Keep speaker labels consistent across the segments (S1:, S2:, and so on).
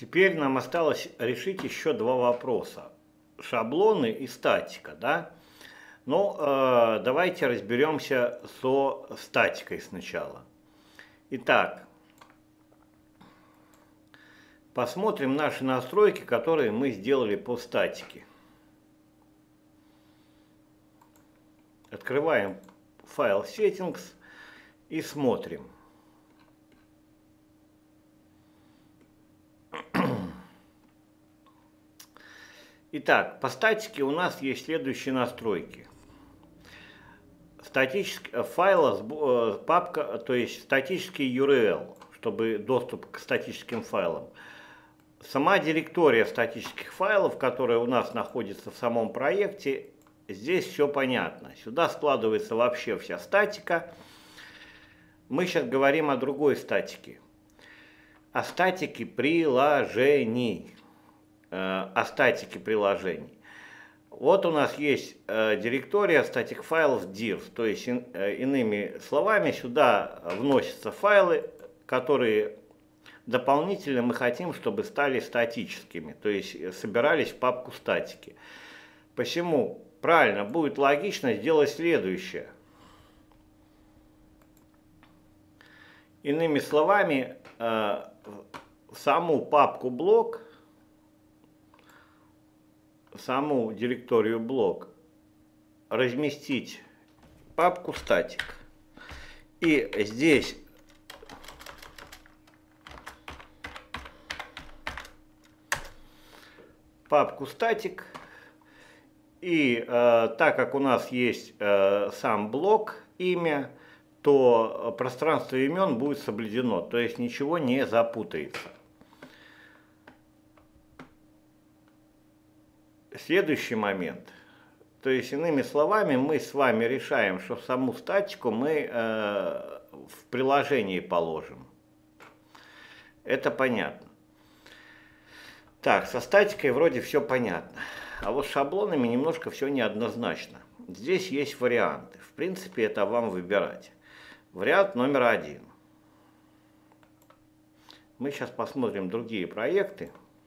S1: Теперь нам осталось решить еще два вопроса. Шаблоны и статика, да? Ну, давайте разберемся со статикой сначала. Итак, посмотрим наши настройки, которые мы сделали по статике. Открываем файл Settings и смотрим. Итак, по статике у нас есть следующие настройки. Файла, папка, то есть статический URL, чтобы доступ к статическим файлам. Сама директория статических файлов, которая у нас находится в самом проекте, здесь все понятно. Сюда складывается вообще вся статика. Мы сейчас говорим о другой статике. О статике приложений. О статике приложений. Вот у нас есть директория static files dirs, то есть иными словами сюда вносятся файлы, которые дополнительно мы хотим, чтобы стали статическими, то есть собирались в папку статики. Посему правильно будет логично сделать следующее. Иными словами, саму папку блок, саму директорию блок разместить папку статик. И здесь папку статик. И так как у нас есть сам блок, имя, то пространство имен будет соблюдено, то есть ничего не запутается. Следующий момент. То есть, иными словами, мы с вами решаем, что саму статику мы в приложении положим. Это понятно. Так, со статикой вроде все понятно. А вот с шаблонами немножко все неоднозначно. Здесь есть варианты. В принципе, это вам выбирать. Вариант номер один. Мы сейчас посмотрим другие проекты.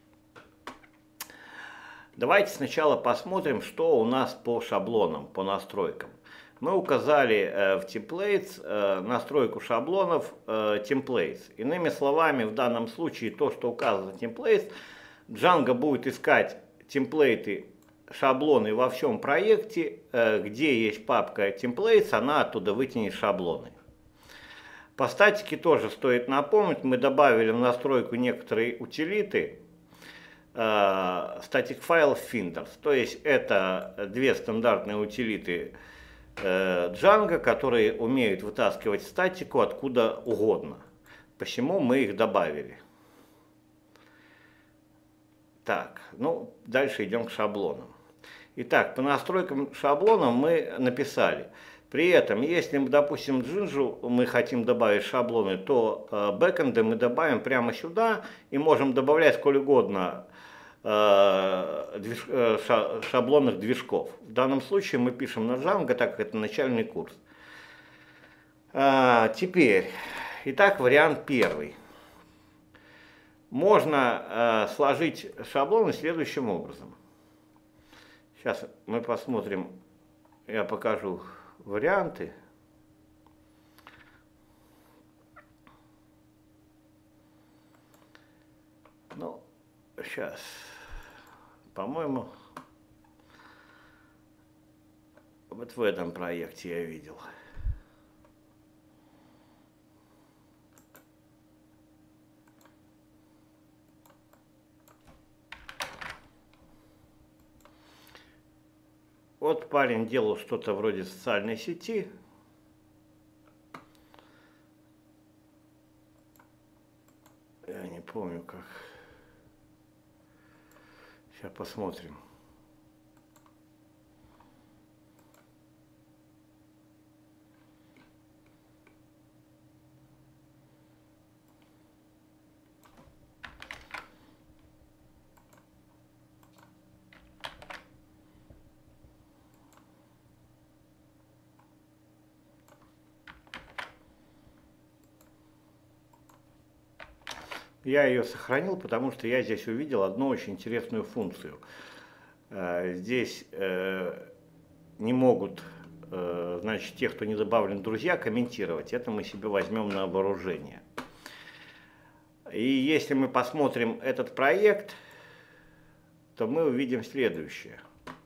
S1: Давайте сначала посмотрим, что у нас по шаблонам, по настройкам. Мы указали в Templates настройку шаблонов Templates. Иными словами, в данном случае то, что указано в Templates, Django будет искать темплейты, шаблоны во всем проекте, где есть папка Templates, она оттуда вытянет шаблоны. По статике тоже стоит напомнить, мы добавили в настройку некоторые утилиты, Static File Finders, то есть это две стандартные утилиты Django, которые умеют вытаскивать статику откуда угодно. Посему мы их добавили. Так, ну дальше идем к шаблонам. Итак, по настройкам шаблона мы написали. При этом, если, допустим, Jinja мы хотим добавить шаблоны, то бэкэнды мы добавим прямо сюда и можем добавлять сколь угодно шаблонных движков. В данном случае мы пишем на Django, так как это начальный курс. Теперь, итак, вариант первый. Можно сложить шаблоны следующим образом. Сейчас мы посмотрим, я покажу варианты. Ну, сейчас, по-моему, вот в этом проекте я видел. Вот парень делал что-то вроде социальной сети. Я не помню как. Сейчас посмотрим. Я ее сохранил, потому что я здесь увидел одну очень интересную функцию. Здесь не могут, значит, те, кто не добавлен в друзья, комментировать. Это мы себе возьмем на вооружение. И если мы посмотрим этот проект, то мы увидим следующее.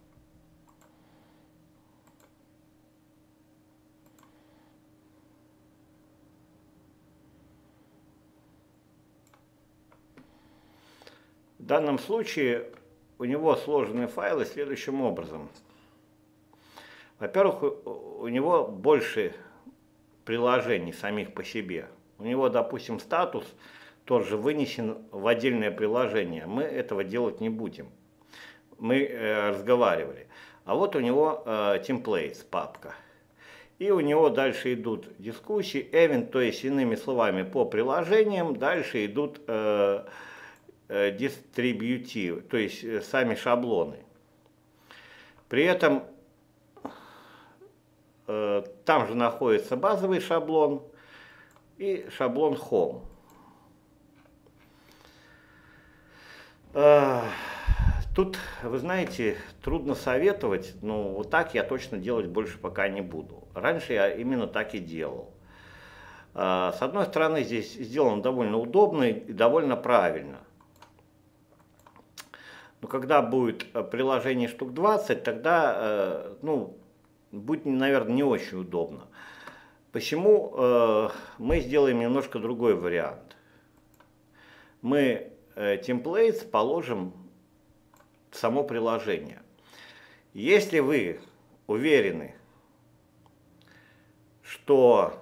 S1: В данном случае у него сложены файлы следующим образом. Во-первых, у него больше приложений самих по себе. У него, допустим, статус тоже вынесен в отдельное приложение. Мы этого делать не будем. Мы разговаривали. А вот у него templates папка. И у него дальше идут дискуссии, event, то есть иными словами по приложениям. Дальше идут distributive, то есть сами шаблоны. При этом там же находится базовый шаблон и шаблон Home. Тут, вы знаете, трудно советовать, но вот так я точно делать больше пока не буду. Раньше я именно так и делал. С одной стороны, здесь сделано довольно удобно и довольно правильно. Но когда будет приложение штук 20, тогда, будет, наверное, не очень удобно. Почему мы сделаем немножко другой вариант? Мы templates положим в само приложение. Если вы уверены, что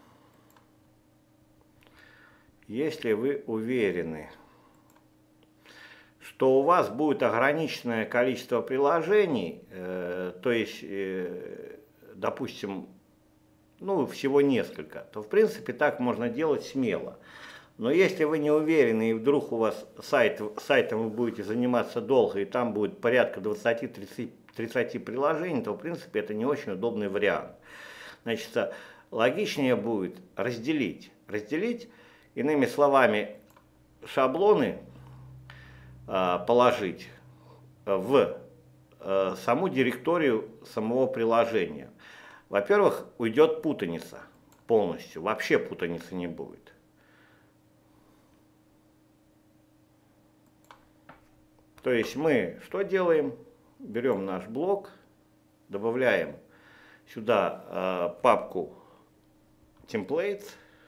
S1: у вас будет ограниченное количество приложений, то есть, допустим, всего несколько, то в принципе так можно делать смело. Но если вы не уверены и вдруг у вас сайтом вы будете заниматься долго и там будет порядка 20-30 приложений, то в принципе это не очень удобный вариант. Значит, логичнее будет разделить, иными словами, шаблоны положить в саму директорию самого приложения. Во-первых, уйдет путаница полностью, вообще путаницы не будет. То есть мы что делаем? Берем наш блок, добавляем сюда папку templates.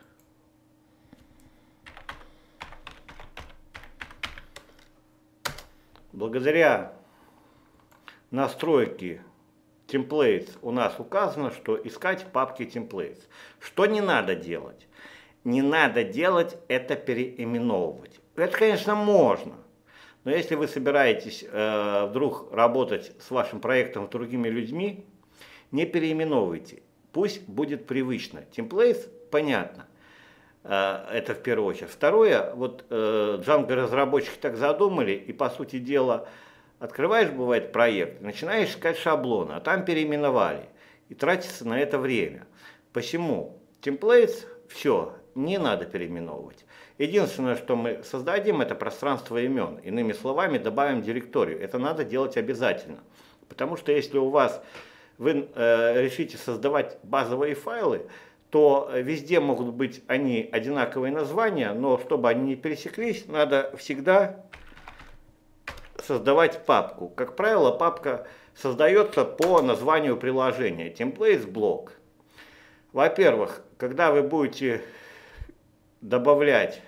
S1: Благодаря настройке templates у нас указано, что искать в папке templates. Что не надо делать? Не надо делать это переименовывать. Это, конечно, можно. Но если вы собираетесь вдруг работать с вашим проектом с другими людьми, не переименовывайте. Пусть будет привычно. Templates понятно. Это в первую очередь. Второе, вот Django разработчики так задумали, и по сути дела открываешь, бывает, проект, начинаешь искать шаблоны, а там переименовали, и тратится на это время. Почему? Templates, все, не надо переименовывать. Единственное, что мы создадим, это пространство имен. Иными словами, добавим директорию. Это надо делать обязательно. Потому что если вы решите создавать базовые файлы, то везде могут быть они одинаковые названия, но чтобы они не пересеклись, надо всегда создавать папку. Как правило, папка создается по названию приложения. Templates блок. Во-первых, когда вы будете добавлять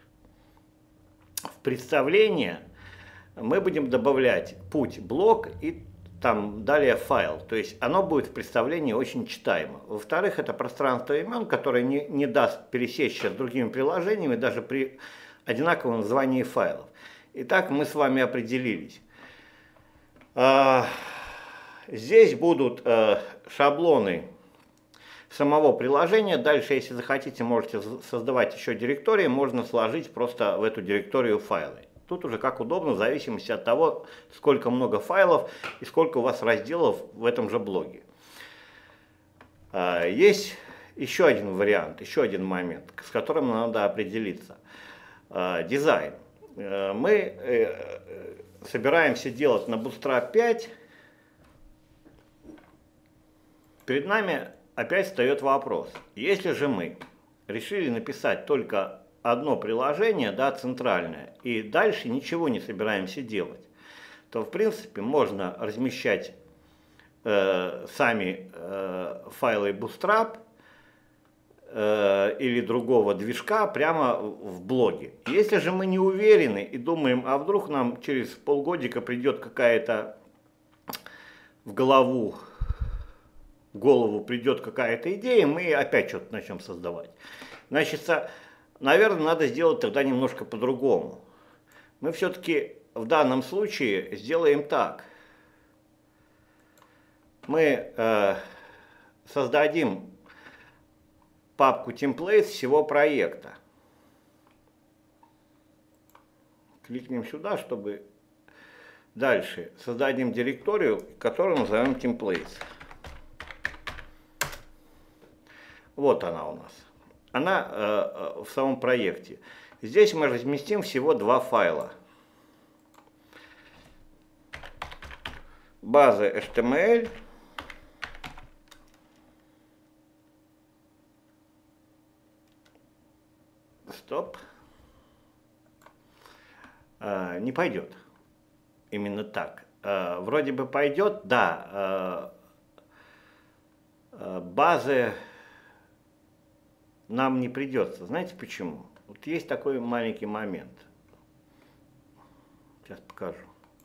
S1: в представление, мы будем добавлять путь блок и там далее файл, то есть оно будет в представлении очень читаемо. Во-вторых, это пространство имен, которое не даст пересечься с другими приложениями даже при одинаковом названии файлов. Итак, мы с вами определились. Здесь будут шаблоны самого приложения. Дальше, если захотите, можете создавать еще директории, можно сложить просто в эту директорию файлы. Тут уже как удобно, в зависимости от того, сколько много файлов и сколько у вас разделов в этом же блоге. Есть еще один вариант, еще один момент, с которым надо определиться. дизайн. Мы собираемся делать на Bootstrap 5. Перед нами опять встает вопрос. Если же мы решили написать только одно приложение, да, центральное, и дальше ничего не собираемся делать, то в принципе можно размещать сами файлы Bootstrap или другого движка прямо в блоге. Если же мы не уверены и думаем, а вдруг нам через полгодика придет какая-то в голову придет какая-то идея, мы опять что-то начнем создавать. Значит, наверное, надо сделать тогда немножко по-другому. Мы все-таки в данном случае сделаем так. Мы создадим папку templates всего проекта. Кликнем сюда, чтобы дальше создадим директорию, которую назовем templates. Вот она у нас. Она в самом проекте. Здесь мы разместим всего два файла. База HTML. Стоп. Не пойдет. Именно так. Вроде бы пойдет, да. Базы нам не придется. Знаете почему? Вот есть такой маленький момент. Сейчас покажу.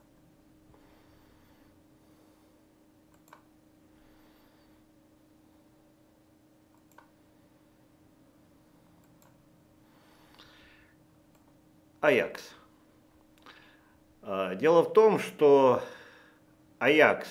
S1: Ajax. Дело в том, что Ajax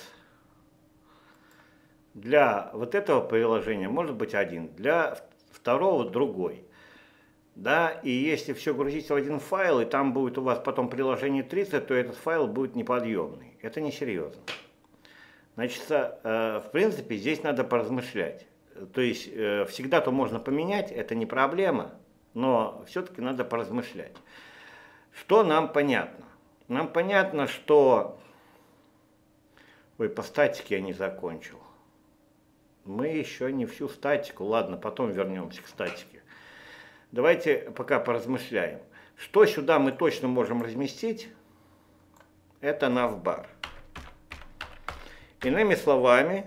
S1: для вот этого приложения может быть один, для второго другой. Да, и если все грузить в один файл, и там будет у вас потом приложение 30, то этот файл будет неподъемный. Это несерьезно. Значит, в принципе, здесь надо поразмышлять. То есть, всегда-то можно поменять, это не проблема, но все-таки надо поразмышлять. Что нам понятно? Нам понятно, что... Ой, по статике я не закончил. Мы еще не всю статику. Ладно, потом вернемся к статике. Давайте пока поразмышляем. Что сюда мы точно можем разместить? Это navbar. Иными словами,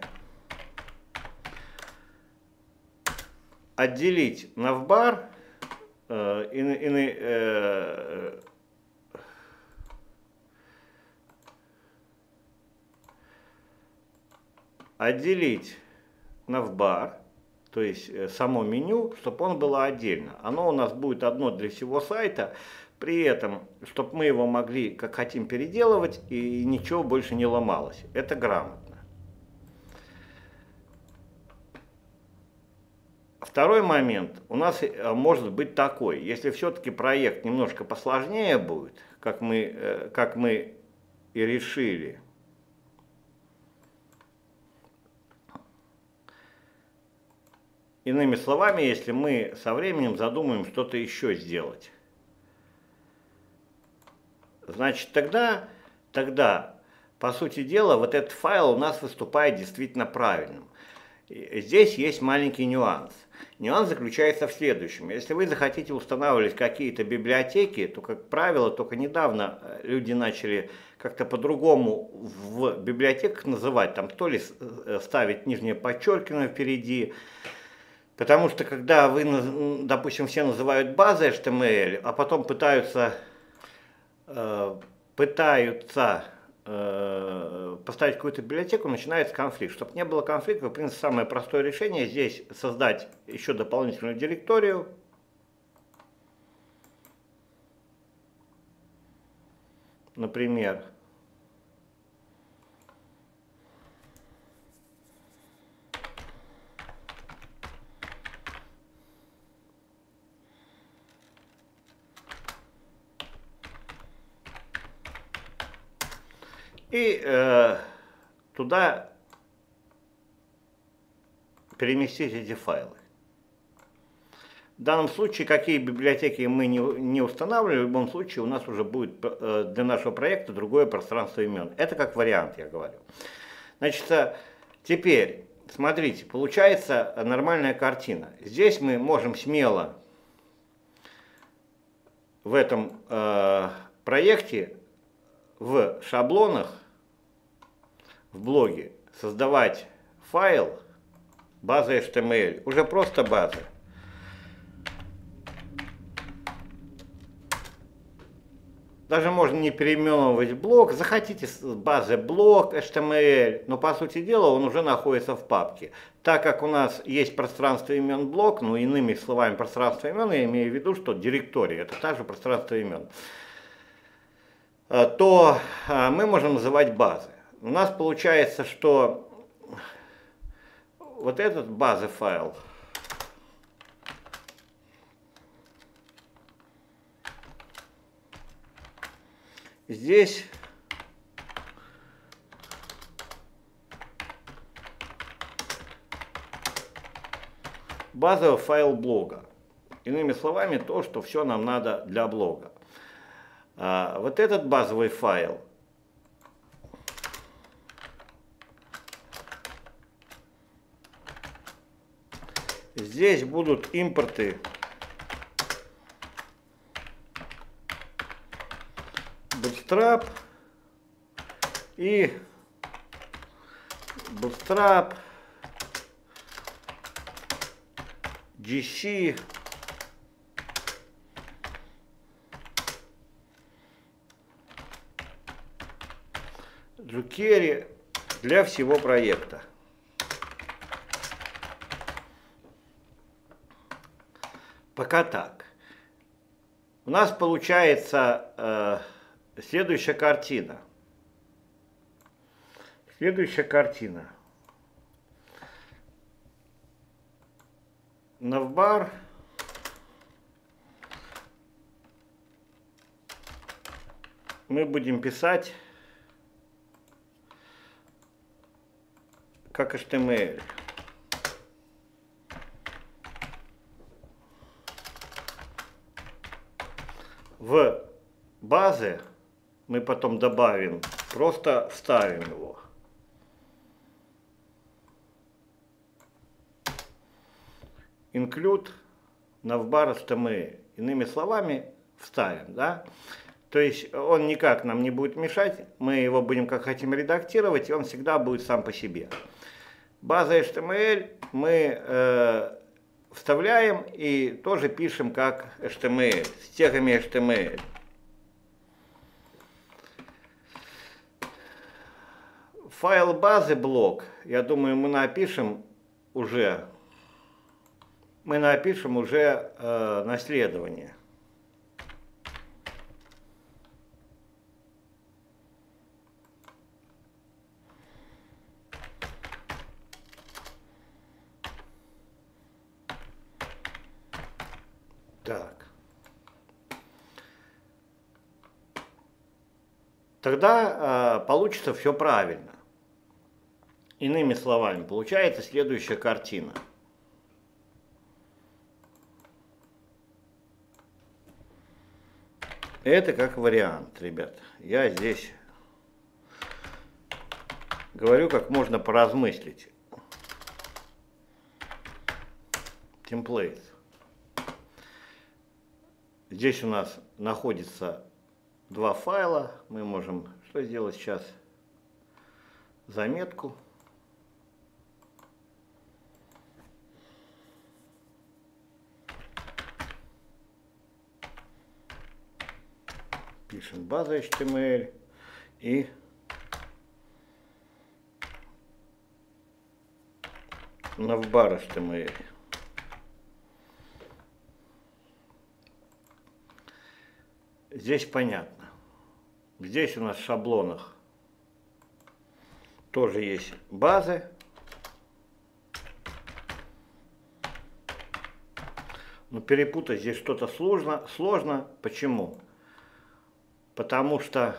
S1: отделить navbar отделить navbar, то есть само меню, чтобы он было отдельно. Оно у нас будет одно для всего сайта, при этом, чтобы мы его могли как хотим переделывать и ничего больше не ломалось. Это грамотно. Второй момент у нас может быть такой, если все-таки проект немножко посложнее будет, как мы и решили. Иными словами, если мы со временем задумаем что-то еще сделать, значит тогда, по сути дела, вот этот файл у нас выступает действительно правильным. Здесь есть маленький нюанс. Нюанс заключается в следующем. Если вы захотите устанавливать какие-то библиотеки, то, как правило, только недавно люди начали как-то по-другому в библиотеках называть, там то ли ставить нижнее подчеркивание впереди. Потому что когда вы, допустим, все называют базой HTML, а потом пытаются поставить какую-то библиотеку, начинается конфликт. Чтобы не было конфликта, в принципе, самое простое решение здесь создать еще дополнительную директорию. Например, и туда переместить эти файлы. В данном случае, какие библиотеки мы не устанавливаем, в любом случае у нас уже будет для нашего проекта другое пространство имен. Это как вариант, я говорю. Значит, теперь, смотрите, получается нормальная картина. Здесь мы можем смело в этом проекте в шаблонах, в блоге создавать файл база HTML, уже просто база. Даже можно не переименовывать блок, захотите с базы блок HTML, но по сути дела он уже находится в папке. Так как у нас есть пространство имен блок, ну иными словами пространство имен, я имею в виду, что директория это также пространство имен, то мы можем называть базы. У нас получается, что вот этот базы файл здесь базовый файл блога. Иными словами, то, что все нам надо для блога. Вот этот базовый файл здесь будут импорты Bootstrap и Bootstrap, GC, jQuery для всего проекта. Пока так. У нас получается следующая картина. Следующая картина. Navbar. Мы будем писать как HTML. В базы мы потом добавим, просто вставим его. Include navbar HTML. Иными словами, вставим, да? То есть он никак нам не будет мешать, мы его будем как хотим редактировать, и он всегда будет сам по себе. База HTML мы вставляем и тоже пишем как HTML, с тегами HTML. Файл базы блок, я думаю, мы напишем уже наследование. Так. Тогда получится все правильно. Иными словами, получается следующая картина. Это как вариант, ребят. Я здесь говорю, как можно поразмыслить. Templates. Здесь у нас находится два файла. Мы можем что сделать сейчас? Заметку. Пишем база HTML и navbar HTML. Здесь понятно. Здесь у нас в шаблонах тоже есть базы. Но перепутать здесь что-то сложно. Почему? Потому что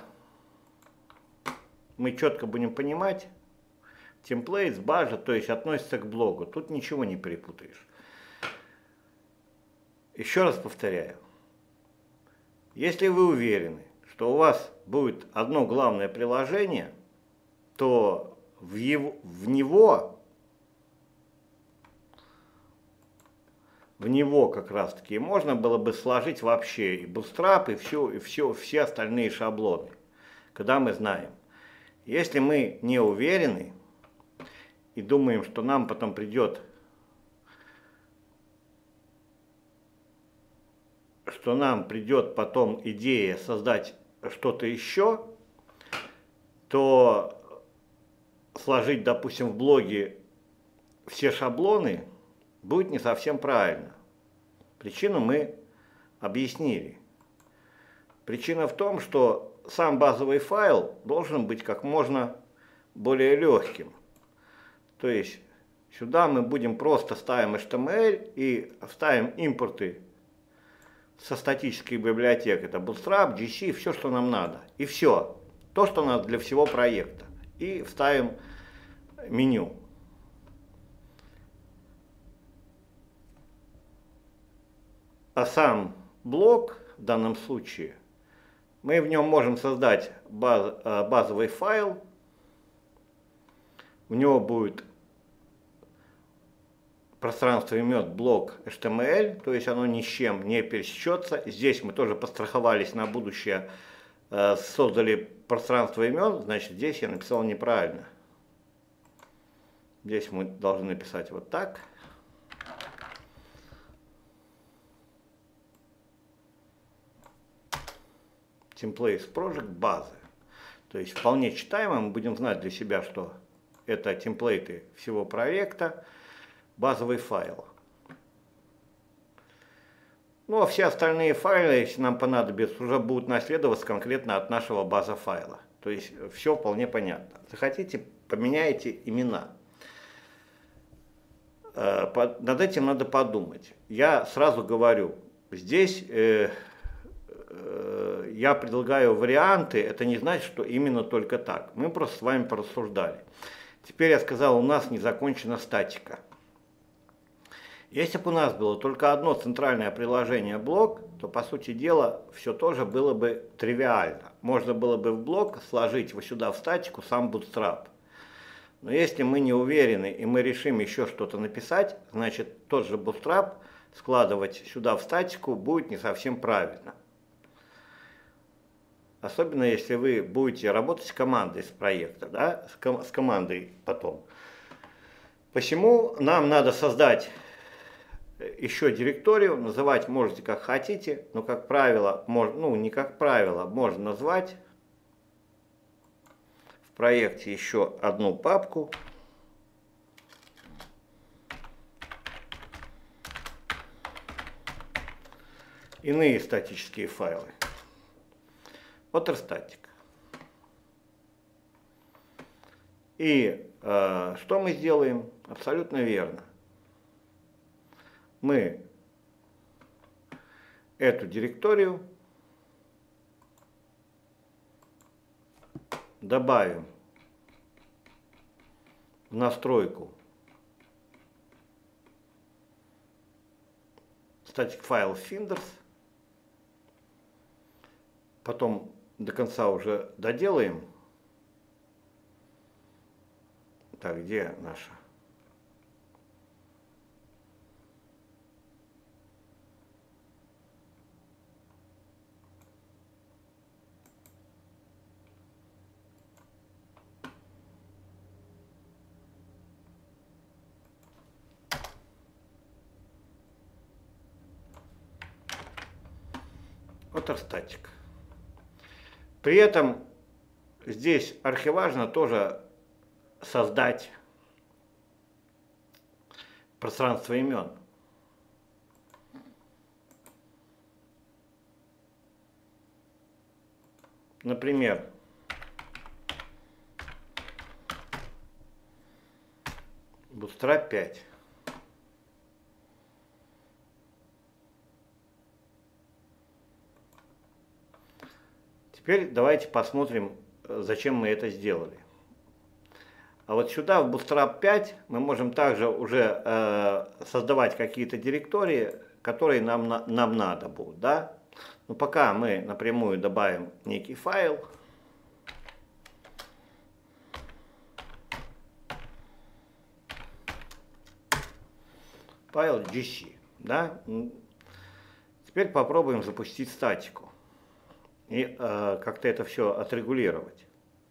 S1: мы четко будем понимать, templates, база, то есть относится к блогу. Тут ничего не перепутаешь. Еще раз повторяю, если вы уверены, что у вас будет одно главное приложение, то в него как раз таки можно было бы сложить вообще и Bootstrap, и все остальные шаблоны, когда мы знаем. Если мы не уверены и думаем, что нам потом придет, потом идея создать что-то еще, то сложить, допустим, в блоге все шаблоны будет не совсем правильно. Причину мы объяснили. Причина в том, что сам базовый файл должен быть как можно более легким. То есть сюда мы будем просто ставим HTML и вставим импорты со статической библиотек. Это Bootstrap, GC, все, что нам надо. И все. То, что надо для всего проекта. И вставим меню. А сам блок в данном случае, мы в нем можем создать базовый файл. У него будет пространство имен блок HTML, то есть оно ни с чем не пересечется. Здесь мы тоже постраховались на будущее, создали пространство имен, значит здесь я написал неправильно. Здесь мы должны написать вот так. Templates Project базы. То есть вполне читаемо, мы будем знать для себя, что это темплейты всего проекта, базовый файл. Ну а все остальные файлы, если нам понадобится, уже будут наследоваться конкретно от нашего база файла. То есть все вполне понятно. Захотите, поменяйте имена. Над этим надо подумать. Я сразу говорю, здесь я предлагаю варианты, это не значит, что именно только так. Мы просто с вами порассуждали. Теперь я сказал, у нас не закончена статика. Если бы у нас было только одно центральное приложение блок, то по сути дела все тоже было бы тривиально. Можно было бы в блок сложить вот сюда в статику сам Bootstrap. Но если мы не уверены и мы решим еще что-то написать, значит тот же Bootstrap складывать сюда в статику будет не совсем правильно. Особенно если вы будете работать с командой с проекта, да, с командой потом. Посему нам надо создать еще директорию, называть можете как хотите, но как правило, не как правило, можно назвать в проекте еще одну папку. Иные статические файлы. Waterstatic. И что мы сделаем? Абсолютно верно. Мы эту директорию добавим в настройку static file finders, потом до конца уже доделаем. Так, где наша? Waterstatic. При этом здесь архиважно тоже создать пространство имен. Например, Bootstrap 5. Теперь давайте посмотрим, зачем мы это сделали. А вот сюда, в Bootstrap 5, мы можем также уже создавать какие-то директории, которые нам надо будет, да? Но пока мы напрямую добавим некий файл. Файл GC, да? Теперь попробуем запустить статику и как-то это все отрегулировать.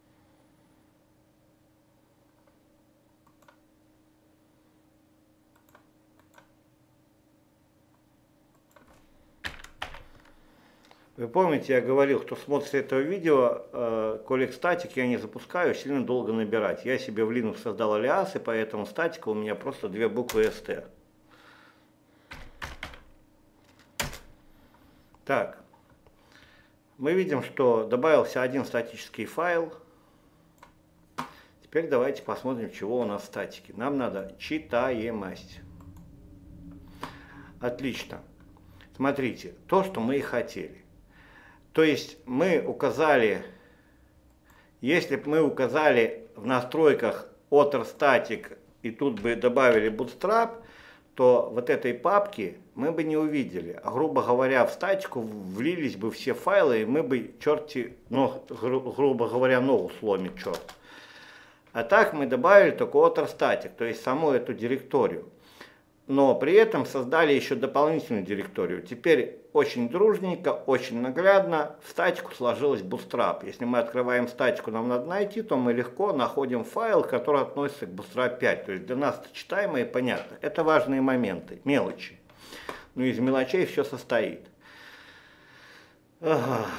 S1: Вы помните, я говорил, кто смотрит это видео, колик статик я не запускаю, сильно долго набирать. Я себе в Linux создал алиас, и поэтому статика у меня просто две буквы ST. Так, мы видим, что добавился один статический файл. Теперь давайте посмотрим, чего у нас в статике. Нам надо читаемость. Отлично. Смотрите, то, что мы и хотели. То есть мы указали, если бы мы указали в настройках author-static и тут бы добавили Bootstrap, то вот этой папки мы бы не увидели. А грубо говоря, в статику влились бы все файлы, и мы бы черти, ну, грубо говоря, ногу сломит черт. А так мы добавили только author-static, то есть саму эту директорию. Но при этом создали еще дополнительную директорию. Теперь очень дружненько, очень наглядно в статику сложилась Bootstrap. Если мы открываем статику, нам надо найти, то мы легко находим файл, который относится к Bootstrap 5. То есть для нас это читаемо и понятно. Это важные моменты, мелочи. Но из мелочей все состоит. В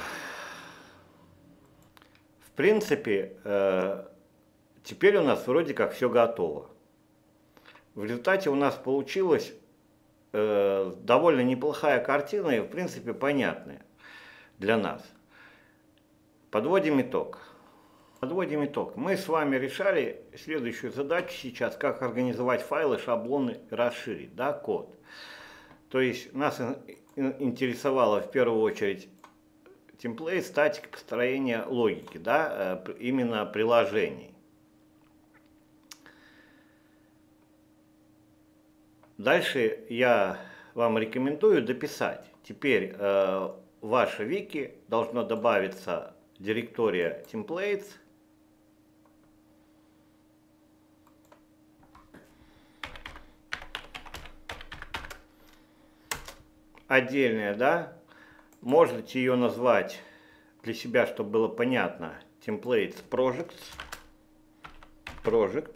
S1: принципе, теперь у нас вроде как все готово. В результате у нас получилась довольно неплохая картина и, в принципе, понятная для нас. Подводим итог. Подводим итог. Мы с вами решали следующую задачу сейчас, как организовать файлы, шаблоны, расширить, да, код. То есть нас интересовало в первую очередь темплейт, статика, построение логики, да, именно приложений. Дальше я вам рекомендую дописать. Теперь в ваше вики должно добавиться директория templates. Отдельная, да? Можете ее назвать для себя, чтобы было понятно. Templates project.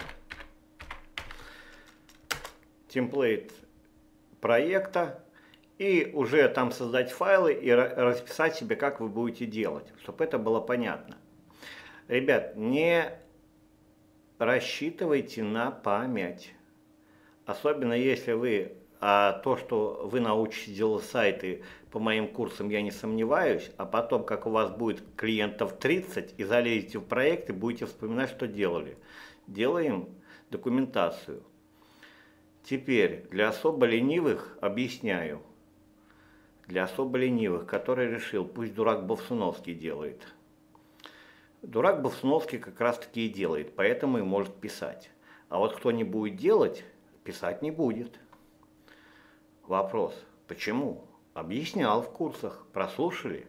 S1: Темплейт проекта и уже там создать файлы и расписать себе, как вы будете делать, чтобы это было понятно. Ребят, не рассчитывайте на память, особенно если вы, то, что вы научитесь делать сайты по моим курсам, я не сомневаюсь, а потом, как у вас будет клиентов 30 и залезете в проект и будете вспоминать, что делали. Делаем документацию. Теперь для особо ленивых объясняю. Для особо ленивых, который решил, пусть дурак Бовсуновский делает. Дурак Бовсуновский как раз таки и делает, поэтому и может писать. А вот кто не будет делать, писать не будет. Вопрос, почему? Объяснял в курсах, прослушали?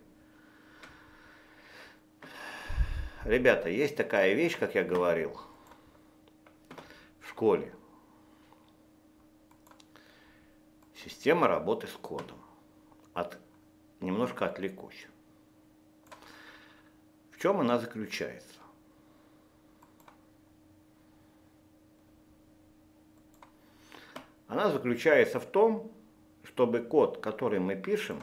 S1: Ребята, есть такая вещь, как я говорил, в школе. Система работы с кодом. Немножко отвлекусь. В чем она заключается? Она заключается в том, чтобы код, который мы пишем,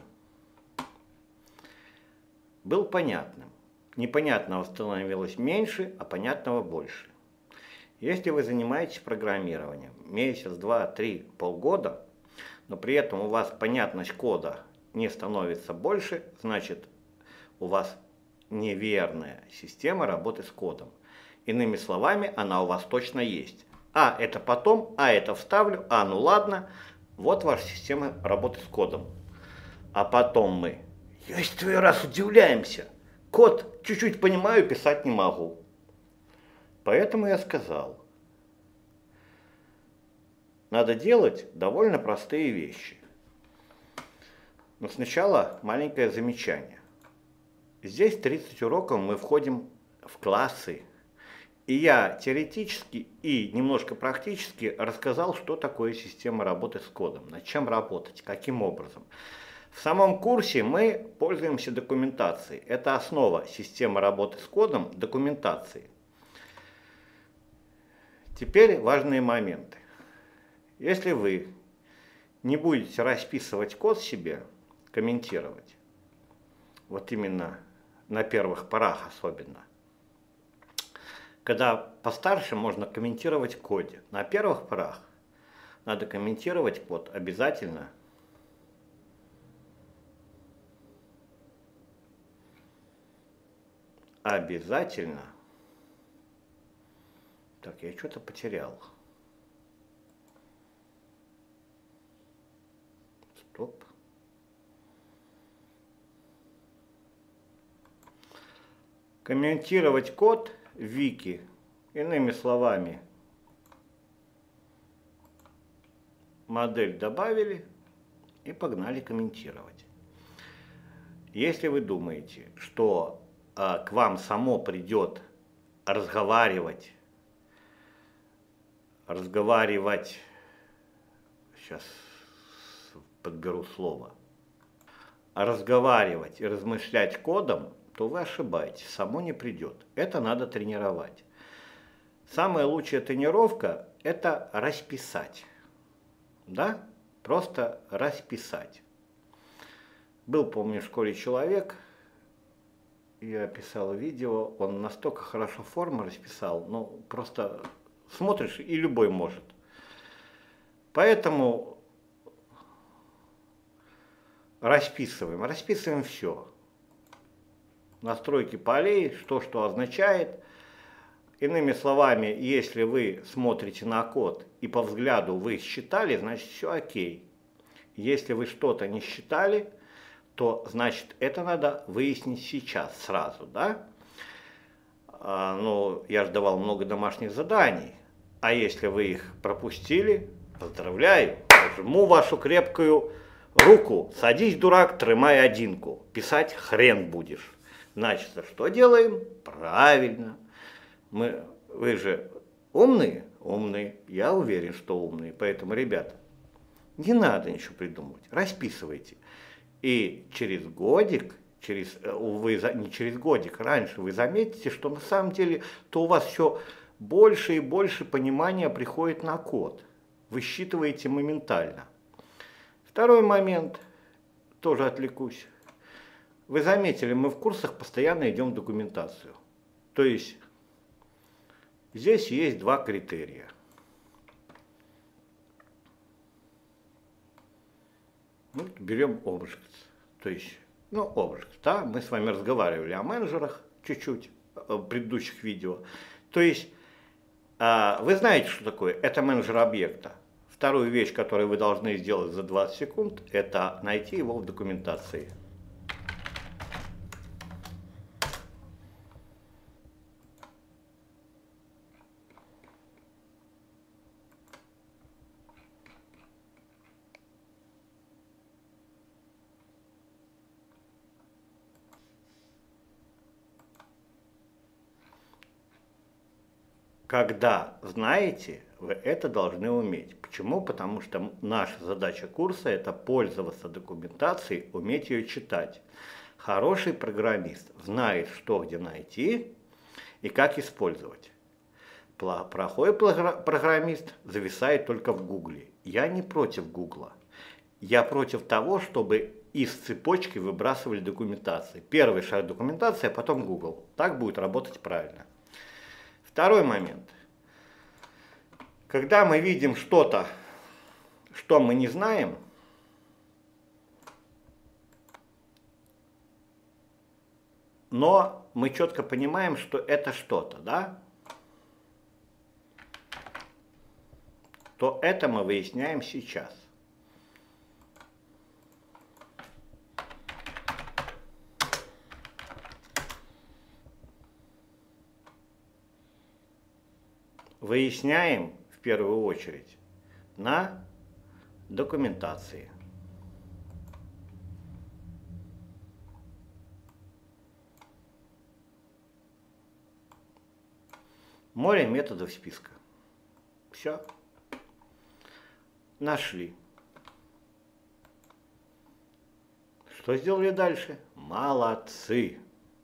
S1: был понятным. Непонятного становилось меньше, а понятного больше. Если вы занимаетесь программированием месяц, два, три, полгода, но при этом у вас понятность кода не становится больше, значит, у вас неверная система работы с кодом. Иными словами, она у вас точно есть. А это потом, а это вставлю, ну ладно, вот ваша система работы с кодом. А потом мы, есть твой раз удивляемся, код чуть-чуть понимаю, писать не могу. Поэтому я сказал, надо делать довольно простые вещи. Но сначала маленькое замечание. Здесь 30 уроков мы входим в классы. И я теоретически и немножко практически рассказал, что такое система работы с кодом, над чем работать, каким образом. В самом курсе мы пользуемся документацией. Это основа системы работы с кодом, документации. Теперь важные моменты. Если вы не будете расписывать код себе, комментировать, вот именно на первых порах особенно, когда постарше можно комментировать в коде, на первых порах надо комментировать код обязательно. Обязательно. Так, я что-то потерял. Стоп. Комментировать код в вики, иными словами, модель добавили и погнали комментировать. Если вы думаете, что к вам само придет разговаривать, сейчас подберу слово, разговаривать и размышлять кодом, то вы ошибаетесь, само не придет. Это надо тренировать. Самая лучшая тренировка – это расписать. Да? Просто расписать. Был, помню, в школе человек, я писал видео, он настолько хорошо форму расписал, ну, просто смотришь, и любой может. Поэтому расписываем все. Настройки полей, что означает. Иными словами, если вы смотрите на код и по взгляду вы считали, значит все окей. Если вы что-то не считали, то значит это надо выяснить сейчас, сразу, да? Ну, я же давал много домашних заданий. А если вы их пропустили, поздравляю, жму вашу крепкую руку. Садись, дурак, тримай одинку. Писать хрен будешь. Значит, что делаем? Правильно. Вы же умные? Умные. Я уверен, что умные. Поэтому, ребята, не надо ничего придумывать. Расписывайте. И через годик, не через годик, раньше вы заметите, что на самом деле то у вас все больше и больше понимания приходит на код. Вы считываете моментально. Второй момент, тоже отвлекусь. Вы заметили, мы в курсах постоянно идем в документацию. То есть здесь есть два критерия. Ну, берем Objects. То есть, Objects, да, мы с вами разговаривали о менеджерах чуть-чуть в предыдущих видео. То есть, вы знаете, что такое? Это менеджер объекта. Вторую вещь, которую вы должны сделать за 20 секунд, это найти его в документации. Когда знаете, вы это должны уметь. Почему? Потому что наша задача курса – это пользоваться документацией, уметь ее читать. Хороший программист знает, что где найти и как использовать. Плохой программист зависает только в Гугле. Я не против Гугла. Я против того, чтобы из цепочки выбрасывали документации. Первый шаг документации, а потом Google. Так будет работать правильно. Второй момент. Когда мы видим что-то, что мы не знаем, но мы четко понимаем, что это что-то, да, то это мы выясняем сейчас. Выясняем в первую очередь на документации. Море методов списка. Все. Нашли. Что сделали дальше? Молодцы.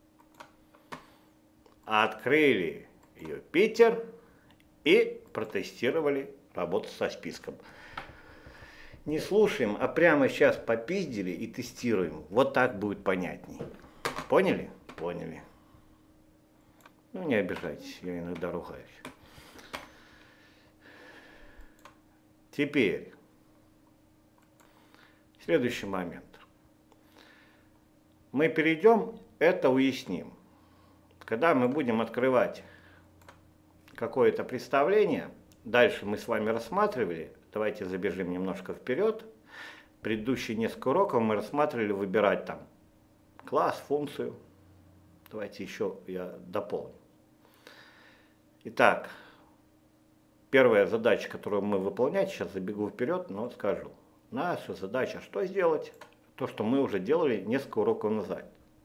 S1: Открыли Юпитер и протестировали работу со списком. Не слушаем, а прямо сейчас попиздили и тестируем. Вот так будет понятней. Поняли? Поняли. Ну, не обижайтесь, я иногда ругаюсь. Теперь, следующий момент. Мы перейдем, это уясним. Когда мы будем открывать какое-то представление, дальше мы с вами рассматривали, давайте забежим немножко вперед. Предыдущие несколько уроков мы рассматривали выбирать там класс, функцию. Давайте еще я дополню. Итак, первая задача, которую мы выполнять, сейчас забегу вперед, но скажу. Наша задача что сделать? То, что мы уже делали несколько уроков назад.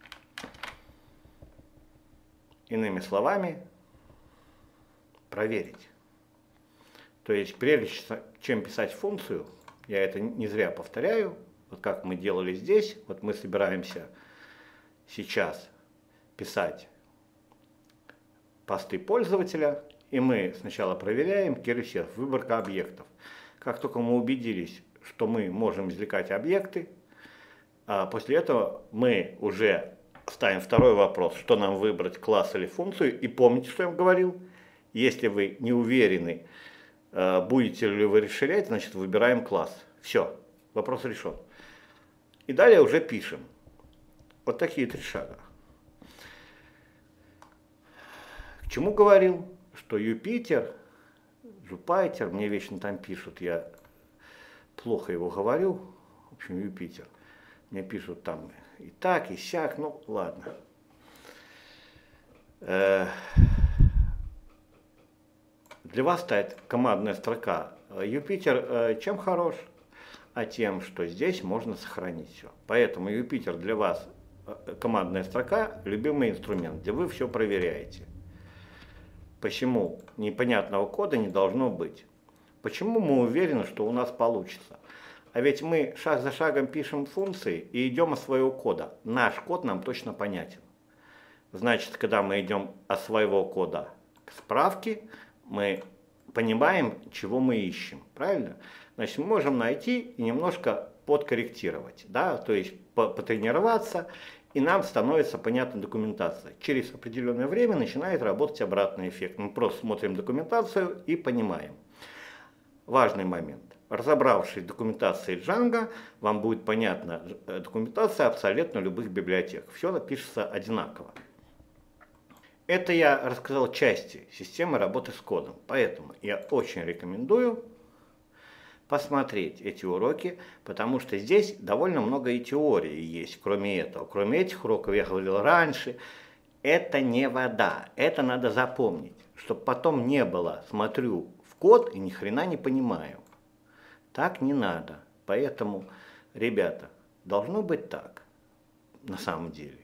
S1: Иными словами, проверить. То есть, прежде чем писать функцию, я это не зря повторяю, вот как мы делали здесь, вот мы собираемся сейчас писать посты пользователя, и мы сначала проверяем кирсер, выборка объектов. Как только мы убедились, что мы можем извлекать объекты, после этого мы уже ставим второй вопрос, что нам выбрать, класс или функцию. И помните, что я вам говорил? Если вы не уверены, будете ли вы расширять, значит выбираем класс. Все, вопрос решен. И далее уже пишем. Вот такие 3 шага. К чему говорил? Что Юпитер, Jupyter, мне вечно там пишут, я плохо его говорю, в общем, Юпитер. Мне пишут там и так, и сяк, ну ладно. Для вас стоит командная строка. Юпитер чем хорош? А тем, что здесь можно сохранить все. Поэтому Юпитер для вас командная строка, любимый инструмент, где вы все проверяете. Почему непонятного кода не должно быть? Почему мы уверены, что у нас получится? А ведь мы шаг за шагом пишем функции и идем от своего кода. Наш код нам точно понятен. Значит, когда мы идем от своего кода к справке, мы понимаем, чего мы ищем. Правильно? Значит, мы можем найти и немножко подкорректировать. Да? То есть потренироваться, и нам становится понятна документация. Через определенное время начинает работать обратный эффект. Мы просто смотрим документацию и понимаем. Важный момент. Разобравшись в документации Django, вам будет понятна документация абсолютно любых библиотек. Все пишется одинаково. Это я рассказал части системы работы с кодом. Поэтому я очень рекомендую посмотреть эти уроки, потому что здесь довольно много и теории есть, кроме этого. Кроме этих уроков, я говорил раньше, это не вода. Это надо запомнить, чтобы потом не было, смотрю в код и ни хрена не понимаю. Так не надо. Поэтому, ребята, должно быть так, на самом деле.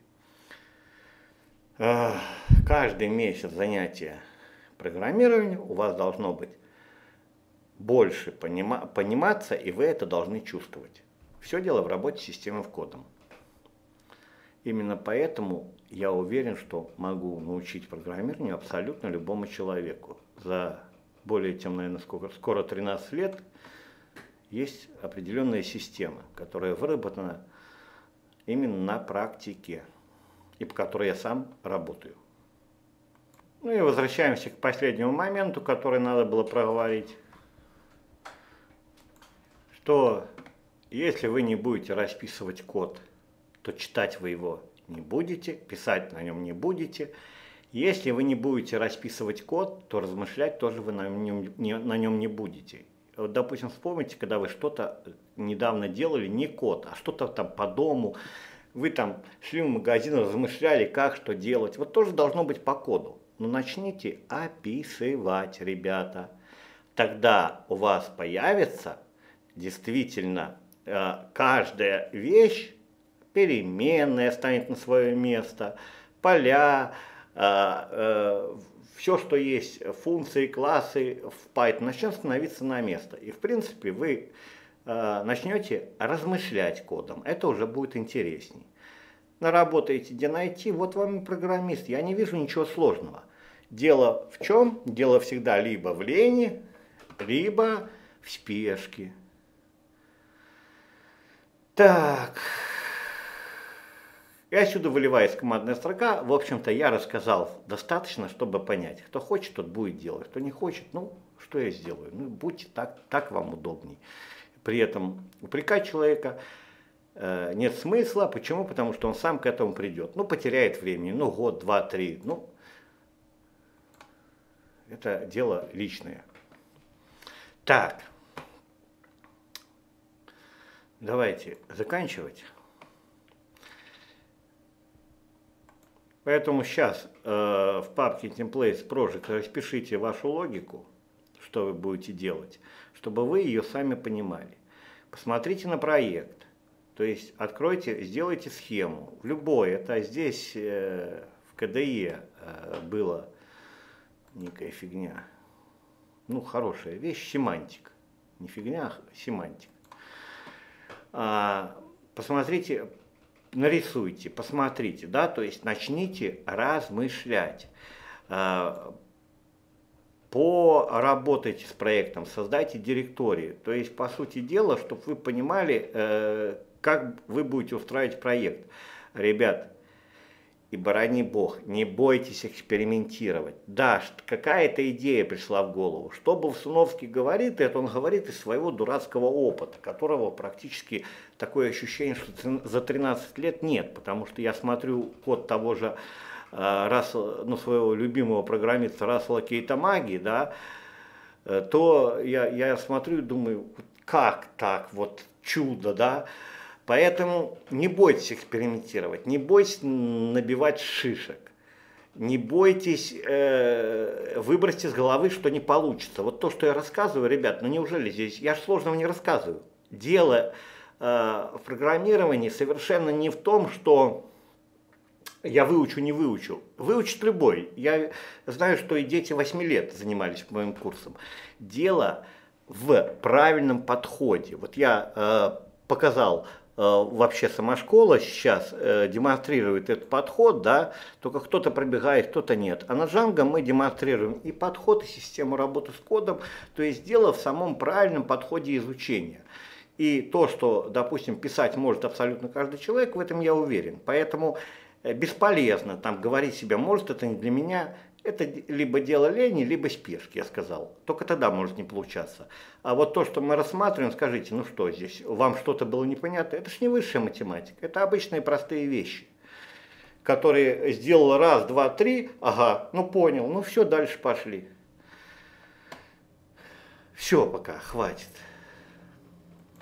S1: Каждый месяц занятия программированием у вас должно быть больше пониматься, и вы это должны чувствовать. Все дело в работе системы в кодом. Именно поэтому я уверен, что могу научить программированию абсолютно любому человеку. За более чем, наверное, скоро 13 лет есть определенная система, которая выработана именно на практике, и по которой я сам работаю. Ну и возвращаемся к последнему моменту, который надо было проговорить. Что если вы не будете расписывать код, то читать вы его не будете, писать на нем не будете. Если вы не будете расписывать код, то размышлять тоже вы на нем не будете. Вот, допустим, вспомните, когда вы что-то недавно делали, не код, а что-то там по дому, вы там шли в магазин, размышляли, как, что делать. Вот тоже должно быть по коду. Но начните описывать, ребята. Тогда у вас появится действительно каждая вещь, переменная станет на свое место, поля, все, что есть функции, классы в Python, начнет становиться на место. И в принципе вы начнете размышлять кодом. Это уже будет интересней. Наработаете где найти, вот вам и программист. Я не вижу ничего сложного. Дело в чем? Дело всегда либо в лени, либо в спешке. Так. И отсюда выливается командная строка. В общем-то, я рассказал достаточно, чтобы понять. Кто хочет, тот будет делать. Кто не хочет, ну, что я сделаю? Ну, будьте так вам удобней. При этом упрекать человека нет смысла. Почему? Потому что он сам к этому придет. Ну, потеряет времени, ну, год, два, три. Ну, это дело личное. Так. Давайте заканчивать. Поэтому сейчас в папке Templates Project распишите вашу логику, что вы будете делать, чтобы вы ее сами понимали. Посмотрите на проект, то есть откройте, сделайте схему. В любой, это здесь в KDE было некая фигня. Ну, хорошая вещь, семантика. Не фигня, а семантика. Посмотрите, нарисуйте, посмотрите, да, то есть начните размышлять. Поработайте с проектом, создайте директории. То есть, по сути дела, чтобы вы понимали, как вы будете устраивать проект. Ребят, и борони бог, не бойтесь экспериментировать. Да, какая-то идея пришла в голову. Что Болсуновский говорит, это он говорит из своего дурацкого опыта, которого практически такое ощущение, что за 13 лет нет. Потому что я смотрю код того же своего любимого программиста Рассела Кейта Маги, да, то я смотрю и думаю, как так, вот чудо, да. Поэтому не бойтесь экспериментировать, не бойтесь набивать шишек, не бойтесь выбросить из головы, что не получится. Вот то, что я рассказываю, ребят, ну неужели здесь, я же сложного не рассказываю. Дело в программировании совершенно не в том, что я выучу, не выучу. Выучит любой. Я знаю, что и дети 8 лет занимались моим курсом. Дело в правильном подходе. Вот я показал, вообще сама школа сейчас демонстрирует этот подход, да, только кто-то пробегает, кто-то нет. А на Django мы демонстрируем и подход, и систему работы с кодом, то есть дело в самом правильном подходе изучения. И то, что, допустим, писать может абсолютно каждый человек, в этом я уверен. Поэтому бесполезно там говорить себе, может, это не для меня. Это либо дело лени, либо спешки, я сказал. Только тогда может не получаться. А вот то, что мы рассматриваем, скажите, ну что здесь, вам что-то было непонятно? Это ж не высшая математика, это обычные простые вещи, которые сделал раз, два, три, ага, ну понял, ну все, дальше пошли. Все пока, хватит.